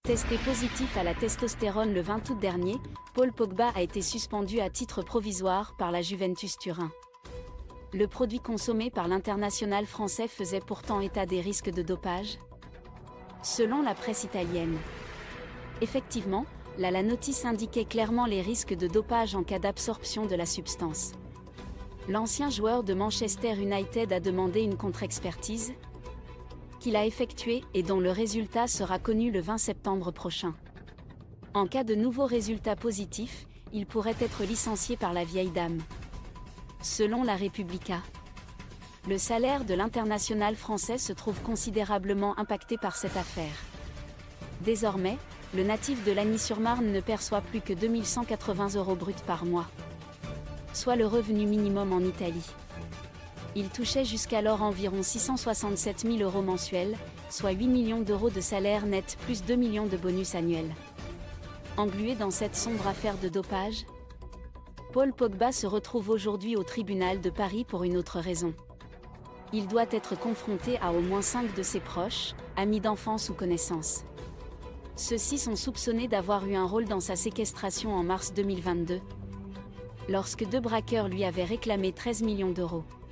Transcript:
Testé positif à la testostérone le 20 août dernier, Paul Pogba a été suspendu à titre provisoire par la Juventus Turin. Le produit consommé par l'international français faisait pourtant état des risques de dopage. Selon la presse italienne. Effectivement, la notice indiquait clairement les risques de dopage en cas d'absorption de la substance. L'ancien joueur de Manchester United a demandé une contre-expertise, qu'il a effectuée et dont le résultat sera connu le 20 septembre prochain. En cas de nouveaux résultats positifs, il pourrait être licencié par la vieille dame. Selon la Repubblica, le salaire de l'international français se trouve considérablement impacté par cette affaire. Désormais, le natif de Lagny-sur-Marne ne perçoit plus que 2 180 € bruts par mois, soit le revenu minimum en Italie. Il touchait jusqu'alors environ 667 000 € mensuels, soit 8 millions d'euros de salaire net plus 2 millions de bonus annuels. Englué dans cette sombre affaire de dopage, Paul Pogba se retrouve aujourd'hui au tribunal de Paris pour une autre raison. Il doit être confronté à au moins 5 de ses proches, amis d'enfance ou connaissances. Ceux-ci sont soupçonnés d'avoir eu un rôle dans sa séquestration en mars 2022, lorsque 2 braqueurs lui avaient réclamé 13 millions d'euros.